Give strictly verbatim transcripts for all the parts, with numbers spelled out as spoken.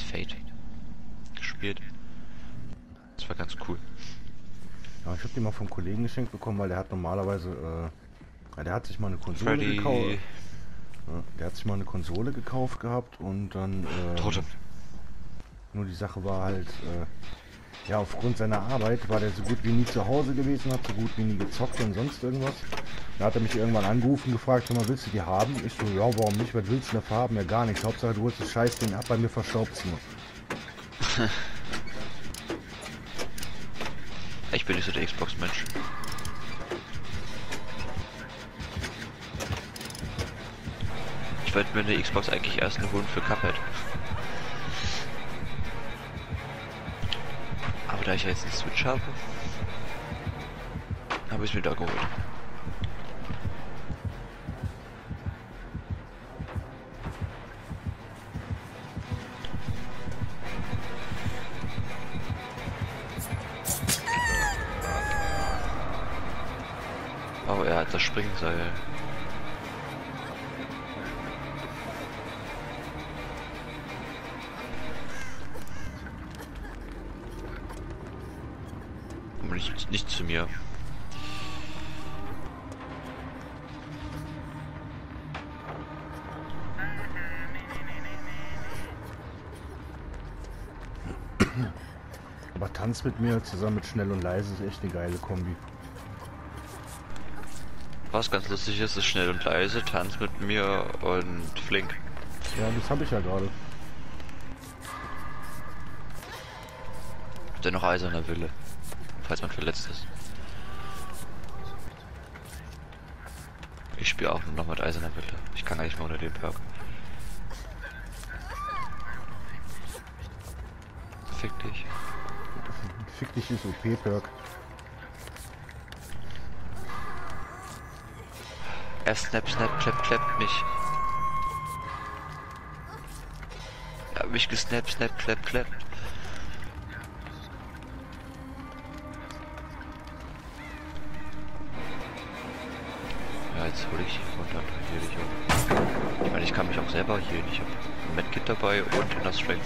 Fate gespielt. Das war ganz cool. Ja, ich habe die mal vom Kollegen geschenkt bekommen, weil der hat normalerweise, äh, ja, der hat sich mal eine Konsole Freddy. gekauft. Ja, der hat sich mal eine Konsole gekauft gehabt und dann, äh, Totem. nur die Sache war halt, äh, ja, aufgrund seiner Arbeit war der so gut wie nie zu Hause gewesen, hat so gut wie nie gezockt und sonst irgendwas. Da hat er mich irgendwann angerufen und gefragt, mal, willst du die haben? Ich so, ja, warum nicht? Was willst du dafür haben? Ja, gar nichts. Hauptsache, du holst das Scheißding ab, bei mir verstaubt's nur. Ich bin nicht so der Xbox-Mensch. Ich wollte mir eine Xbox eigentlich erst holen für Cuphead. Aber da ich ja jetzt einen Switch habe, habe ich es mir da geholt. Oh, er hat das Springseil. Aber nicht, nicht zu mir. Aber Tanz mit mir zusammen mit Schnell und Leise ist echt eine geile Kombi. Was ganz lustig ist, ist Schnell und Leise, Tanz mit mir und Flink. Ja, das habe ich ja gerade. Dennoch Eiserner Wille, falls man verletzt ist. Ich spiele auch nur noch mit Eiserner Wille. Ich kann gar nicht mehr unter dem Perk. Fick dich. Fick dich ist O P-Perk. Er snap, snap, clap, clap mich. Er hat mich gesnap, snap, clap, clap. Ja, jetzt hol ich und dann heal ich auch. Ich meine, ich kann mich auch selber healen. Ich habe ein Medkit dabei und Inner Strength.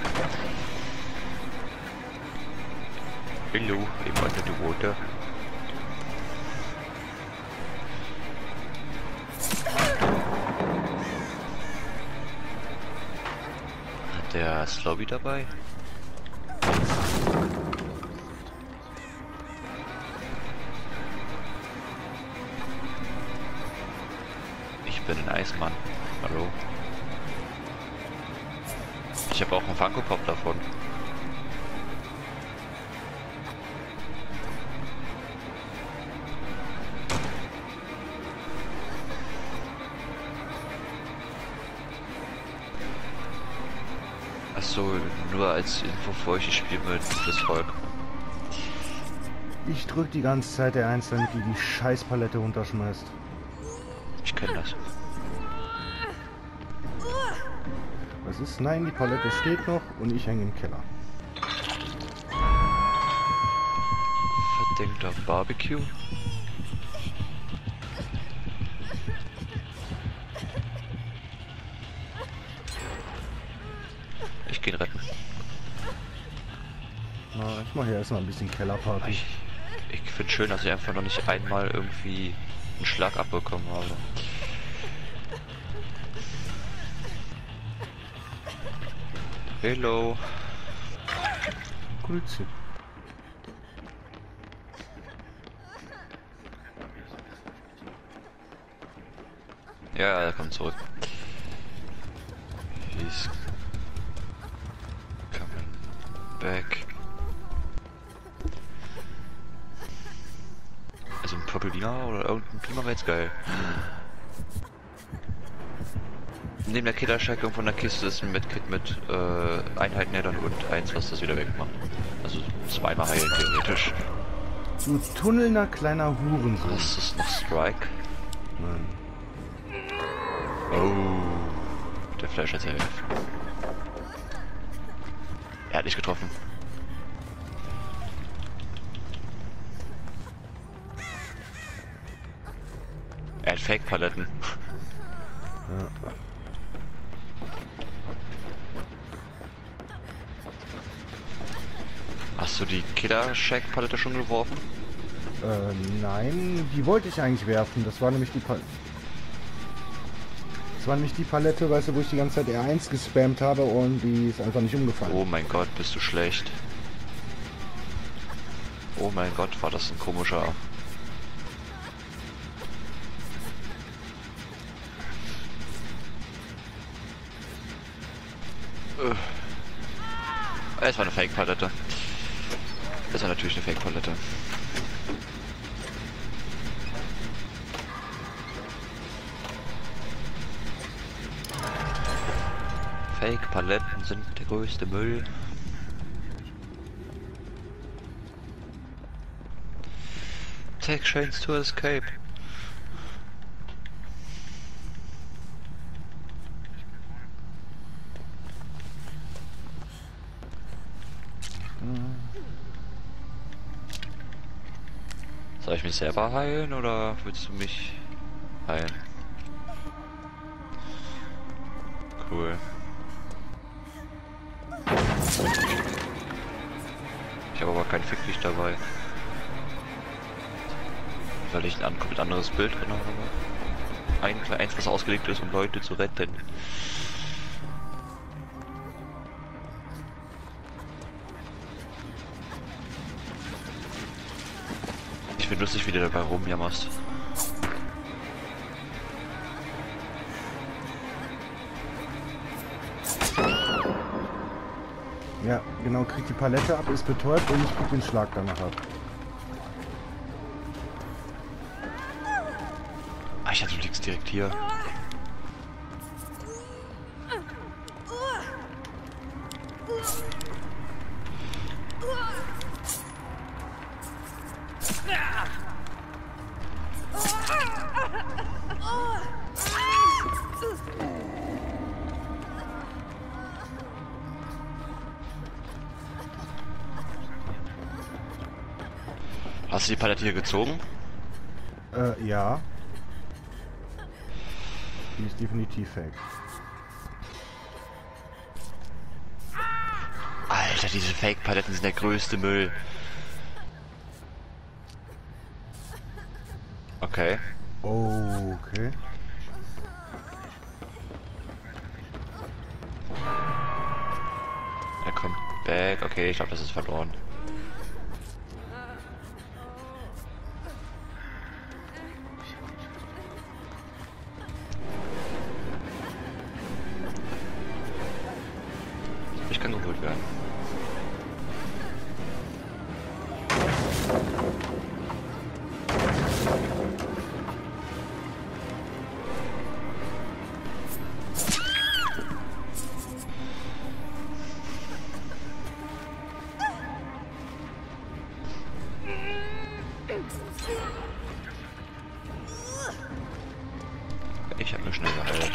Hello, ich meine die Water. Hat der Slobby dabei? Ich bin ein Eismann. Hallo. Ich habe auch einen Funko Pop davon. Achso, nur als Info für euch, ich spiele mit das Volk. Ich drück die ganze Zeit der eins, damit die die Scheißpalette runterschmeißt. Ich kenne das. Was ist? Nein, die Palette steht noch und ich hänge im Keller. Verdenkt auf Barbecue. Ich gehe ihn retten. Na, ich mache hier erstmal ein bisschen Kellerparty. Ich, ich finde schön, dass ich einfach noch nicht einmal irgendwie einen Schlag abbekommen habe. Hello. Grüezi. Ja, er kommt zurück. He's coming back. Also ein Purple Beamer oder irgendein Beamer wäre jetzt geil. Neben der Killerstärke von der Kiste ist ein Medkit mit äh, Einheitennähdern und eins, was das wieder wegmacht. Also zweimal heilen theoretisch. Du tunnelnder kleiner Hurensohn. Was ist noch Strike? Nein. Oh, der Flash hat sehr geholfen. Er hat nicht getroffen. Er hat Fake-Paletten. Ja. Hast du die Killer Shack Palette schon geworfen? Äh, nein, die wollte ich eigentlich werfen. Das war nämlich die Palette. Das war nämlich die Palette, weißt du, wo ich die ganze Zeit R eins gespammt habe und die ist einfach nicht umgefallen. Oh mein Gott, bist du schlecht. Oh mein Gott, war das ein komischer... Äh. Es war eine Fake-Palette. Es war natürlich eine Fake-Palette. Fake-Paletten sind der größte Müll. Take chains to escape. Soll ich mich selber heilen oder willst du mich heilen? Cool. Ich habe aber kein Ficklicht dabei. Weil ich ein komplett anderes Bild drin habe. Ein, eins, was ausgelegt ist, um Leute zu retten. Ich finde lustig, wie du dabei rumjammerst. Ja, genau, kriegt die Palette ab, ist betäubt und ich krieg den Schlag danach ab. Ah, ich dachte, du liegst direkt hier. Hast du die Palette hier gezogen? Äh, ja. Die ist definitiv fake. Alter, diese Fake-Paletten sind der größte Müll. Okay. Oh, okay. Er kommt back. Okay, ich glaube, das ist verloren. Ich kann geholt werden. Ich habe mir schnell geheilt.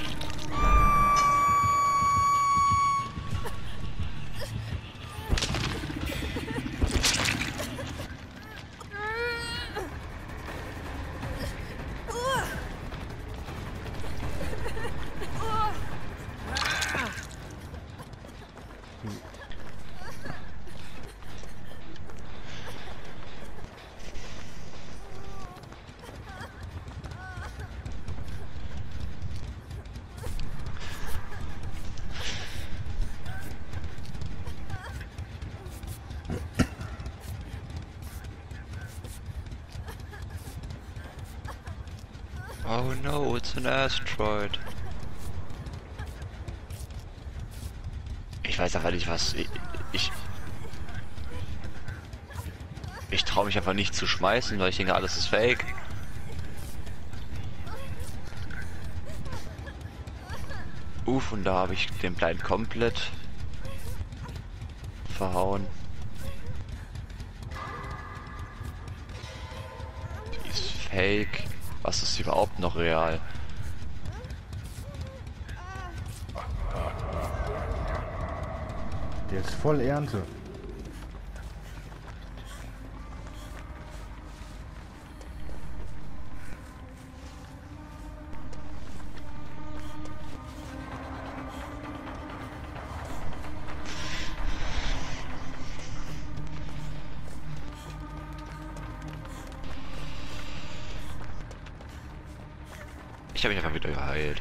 Oh no, it's an asteroid. Ich weiß einfach nicht was. Ich. Ich, ich traue mich einfach nicht zu schmeißen, weil ich denke, alles ist fake. Uff, und da habe ich den Blind komplett verhauen. Die ist fake. Was ist überhaupt noch real? Der ist voll Ernte. Ich habe mich einfach wieder geheilt.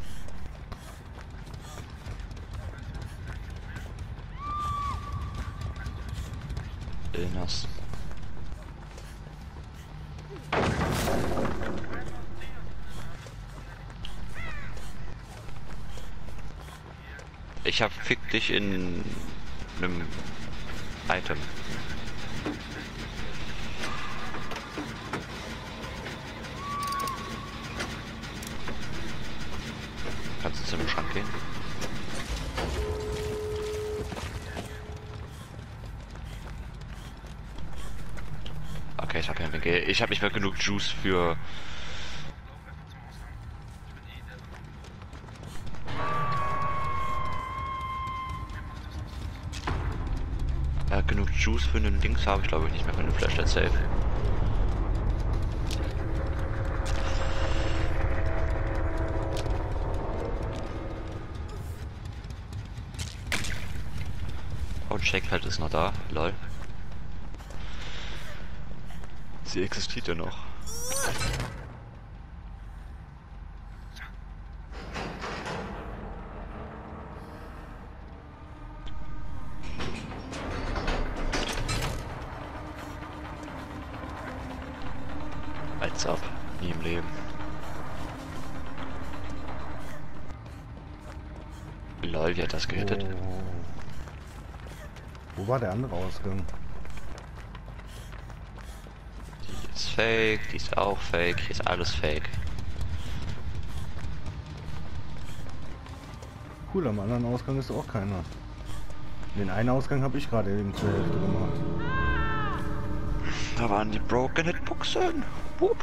Erinnerst. Ich hab Fick dich in einem Item. Kannst du zum Schrank gehen? Okay, ich habe ja mehr, ich habe nicht mehr genug Juice für äh, genug Juice für einen Dings habe ich glaube ich nicht mehr für eine Flashlight Safe. Und Shakepad ist noch da, lol. Sie existiert ja noch. Als ob, nie im Leben. Lol, wie hat das gehittet? Oh. Wo war der andere Ausgang? Die ist fake, die ist auch fake, hier ist alles fake. Cool, am anderen Ausgang ist auch keiner. Den einen Ausgang habe ich gerade eben zur Hälfte gemacht. Da waren die Broken Hitboxen. Wupp.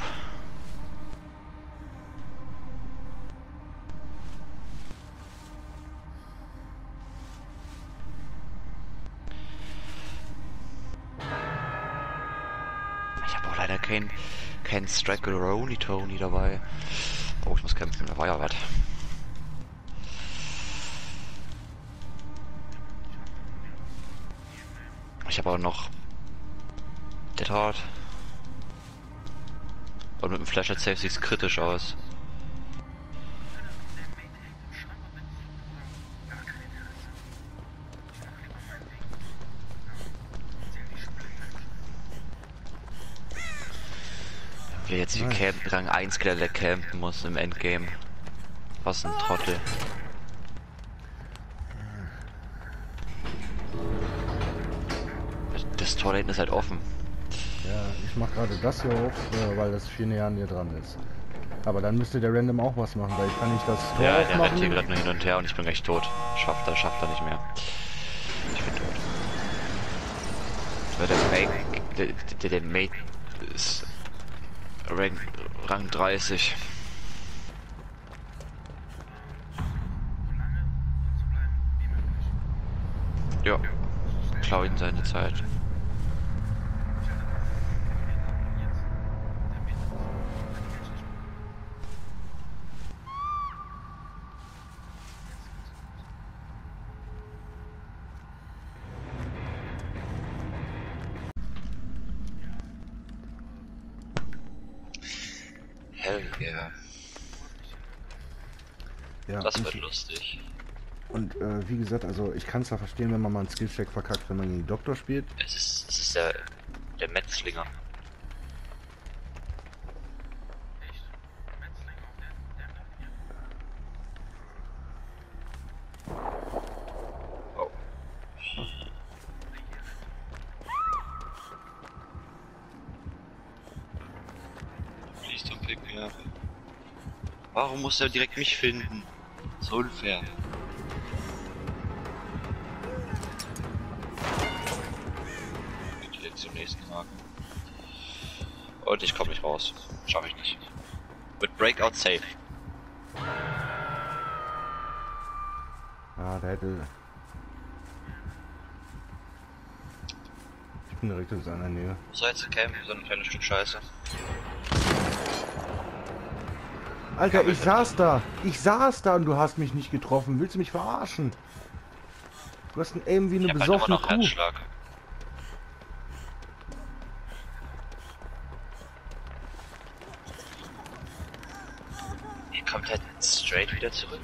Ich habe auch leider kein, kein Strike-Roni Tony dabei. Oh, ich muss kämpfen, da war ja was. Ich habe auch noch der Tat. Und mit dem Flashlight Safe sieht es kritisch aus. Wer jetzt hier campen, Rang eins Killer, der campen muss im Endgame. Was ein Trottel. Das Tor da hinten ist halt offen. Ja, ich mache gerade das hier auf, äh, weil das viel näher an dir dran ist. Aber dann müsste der Random auch was machen, weil ich kann nicht das Tor Ja, der aufmachen. rennt hier gerade nur hin und her und ich bin gleich tot. Schafft er, schafft er nicht mehr. Ich bin tot. Weil der Mate, der, der, der Mate ist Rang, Rang dreißig. Ja, klau ihn seine Zeit. Hell yeah. Ja, Das und, wird lustig. und äh, wie gesagt, also ich kann es ja verstehen, wenn man mal einen Skillcheck verkackt, wenn man gegen Doktor spielt. Es ist, es ist der, der Metzlinger. Oh. Please don't pick me up. Warum muss er direkt mich finden? So unfair. Geht zum nächsten Haken. Und ich komme nicht raus. Schaffe ich nicht. Mit Breakout safe. Ah, der hätte... Ich bin direkt in seiner Nähe. Wo soll jetzt campen? So ein kleines Stück Scheiße. Alter, ich saß da! Ich saß da und du hast mich nicht getroffen. Willst du mich verarschen? Du hast ein Aim wie eine Ich hab halt immer besoffene noch Kuh. Herzschlag. straight wieder zurück.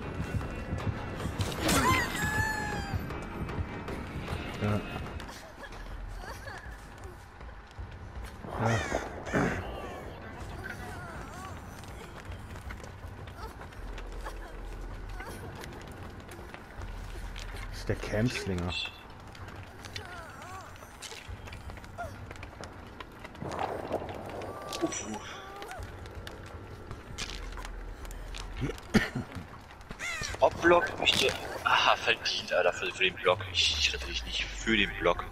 Ja. Ja. Das ist der Campslinger. Ob-Block möchte. Aha, verdient, Alter, für, für den Block. Ich, ich rette dich nicht für den Block.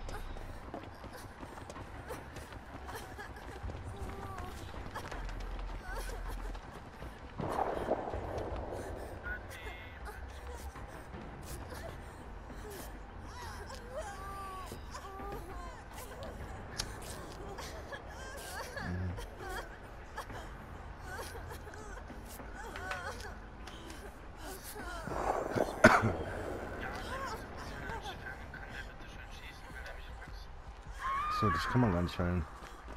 So, das kann man gar nicht heilen.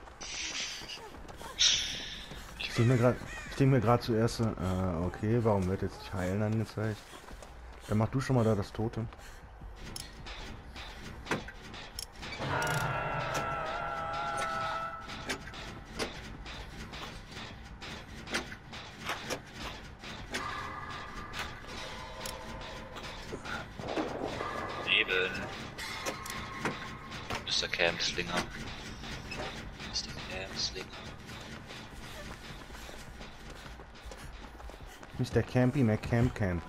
Ich denke mir gerade, ich denke mir gerade zuerst, äh, okay, warum wird jetzt nicht heilen angezeigt? Dann mach du schon mal da das Totem. Mister Campslinger. Mister Campslinger. Mister Campy McCamp Camp.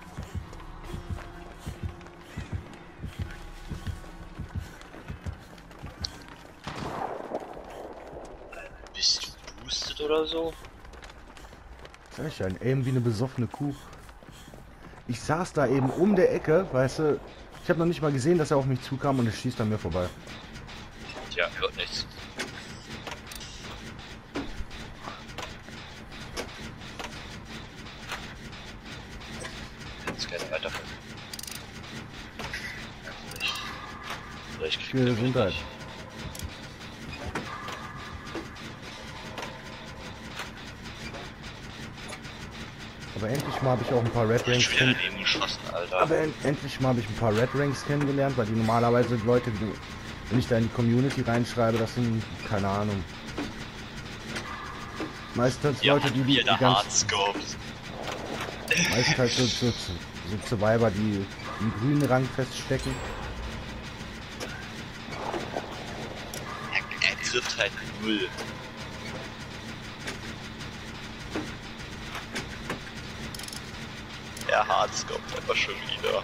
Bist du boosted oder so? Sag ich ja, eben wie eine besoffene Kuh. Ich saß da eben um der Ecke, weißt du, ich habe noch nicht mal gesehen, dass er auf mich zukam und es schießt an mir vorbei. Tja, wird nichts. Jetzt gerne weiter. Vielleicht kriegt er Gesundheit. Aber endlich mal habe ich auch ein paar Red Ranks kennengelernt. Aber en endlich mal habe ich ein paar Red Ranks kennengelernt, weil die normalerweise Leute, die, wenn ich da in die Community reinschreibe, das sind, keine Ahnung. Meistens ja, Leute, die die, die ganz... Hardscopes. Meistens halt so, so, so, so Survivor, die im grünen Rang feststecken. Er, er trifft halt null. Er hardscoped einfach schon wieder.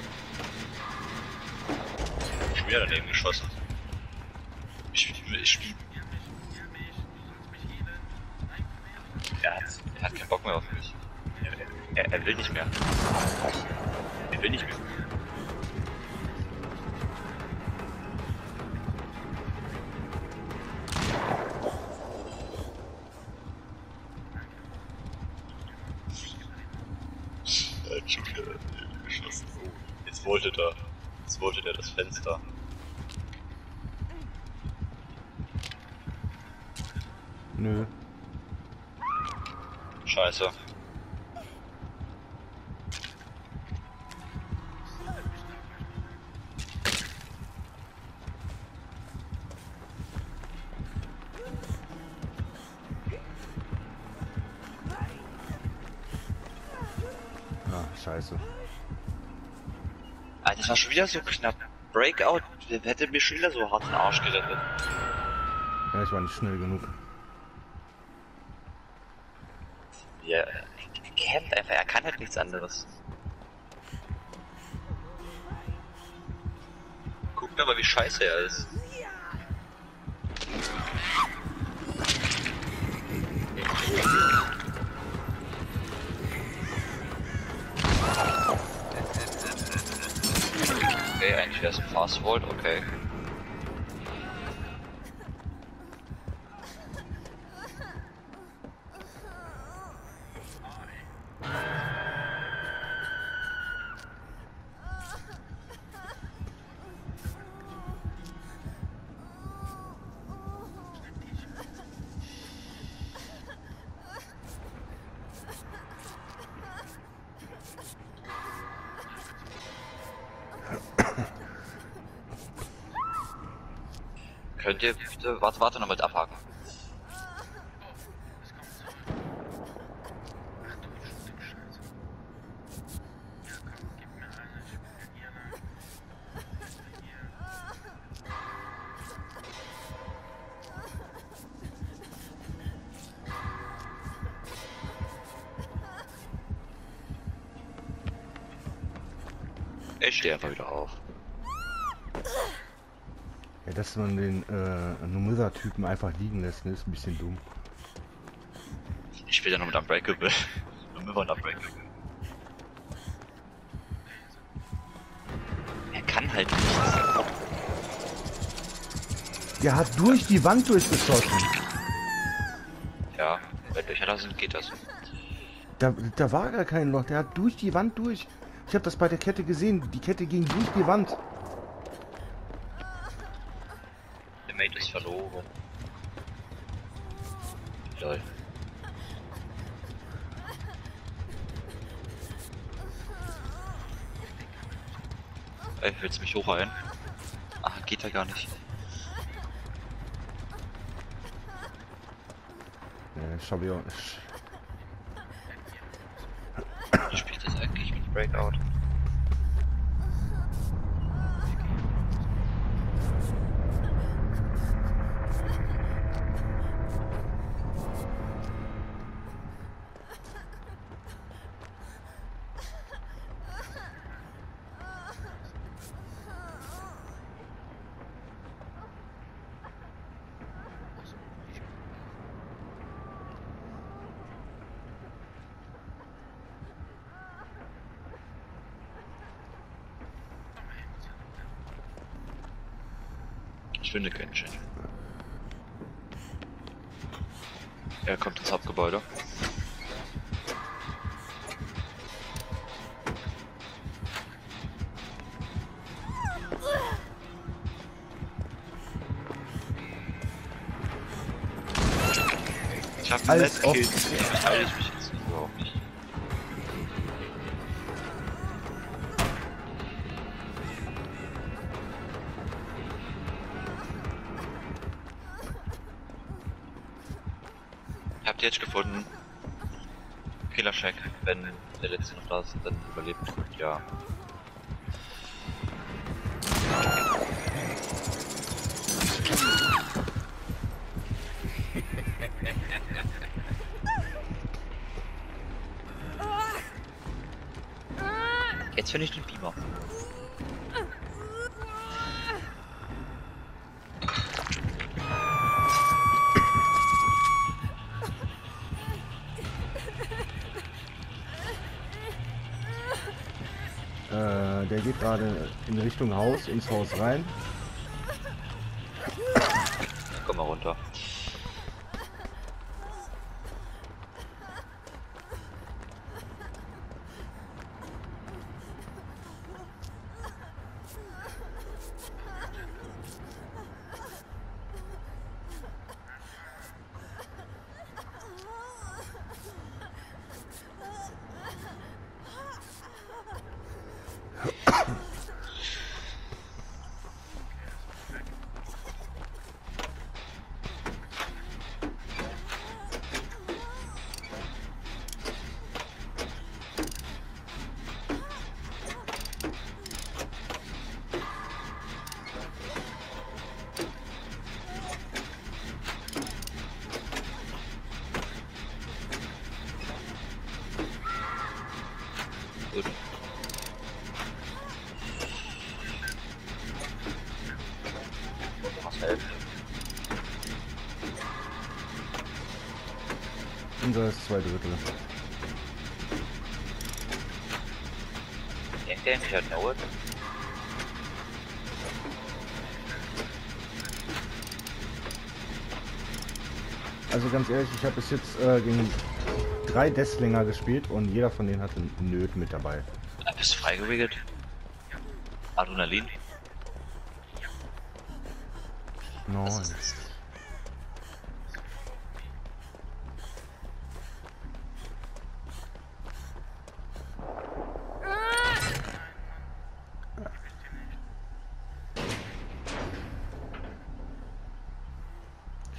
Schon wieder daneben geschossen. Ich spiele. Ich spiel. Er hat, er hat keinen Bock mehr auf mich. Er, er, er will nicht mehr. Er will nicht mehr. Er hat schon wieder daneben geschossen. Oh, jetzt wollte er. Jetzt wollte der das Fenster. Nö. Scheiße. Ah, scheiße. Alter, das war schon wieder so knapp. Breakout, der hätte mir schon wieder so hart den Arsch gerettet. Ja, ich war nicht schnell genug. Ja, er campt einfach, er kann halt nichts anderes. Guckt aber, wie scheiße er ist. Okay, eigentlich wäre es ein Fast Vault, okay. Könnt ihr bitte, warte, warte noch mit abhaken. Ich stehe einfach wieder auf. Ja, dass man den äh, Numither-Typen einfach liegen lässt, ne, ist ein bisschen dumm. Ich spiele ja noch mit Unbreakable. Numither und Unbreakable. Er kann halt nichts. Der hat durch die Wand durchgeschossen. Ja, wenn Löcher da sind, geht das. Da, da war gar kein Loch, der hat durch die Wand durch. Ich habe das bei der Kette gesehen, die Kette ging durch die Wand. Der Mate ist verloren. Lol. Ey, willst du mich hochheilen? Ah, geht ja gar nicht. Ja, ich habe ja auch nicht. Du spielst das eigentlich mit Breakout. Ich finde Genshin. Er kommt ins Hauptgebäude. Ich hab Als ob. Kills. Ich heile ich mich jetzt überhaupt nicht. Habt ihr jetzt gefunden? Killercheck, wenn der letzte noch da ist, dann überlebt. Ja. Jetzt finde ich den Beamer. Äh, der geht gerade in Richtung Haus, ins Haus rein. Komm mal runter. Gut. Was helfen? Unser ist zwei Drittel. Denkt der nicht an Noah? Also ganz ehrlich, ich habe bis jetzt äh, gegen drei Deathslinger gespielt und jeder von denen hatte einen Nöt mit dabei. Ah, bist du freigewickelt? Adrenalin? Nein.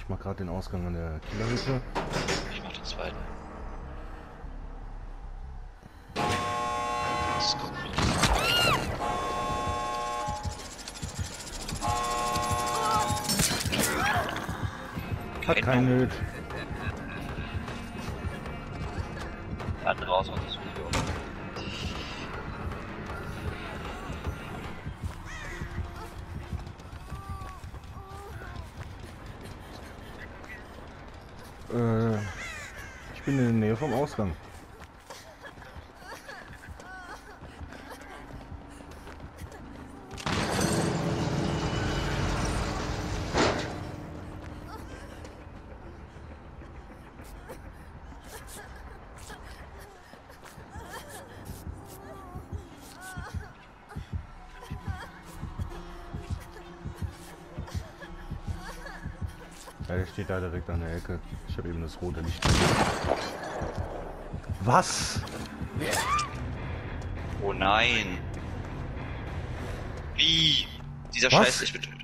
Ich mach gerade den Ausgang an der Killerhütte. Ich mach den zweiten. Das kommt mit. Hat kein Nöt. Da draußen hat das Video. Äh, ich bin in der Nähe vom Ausgang. Ja, der steht da direkt an der Ecke. Ich habe eben das rote Licht. Was? Oh nein. Wie? Dieser Was? Scheiß, ich bin...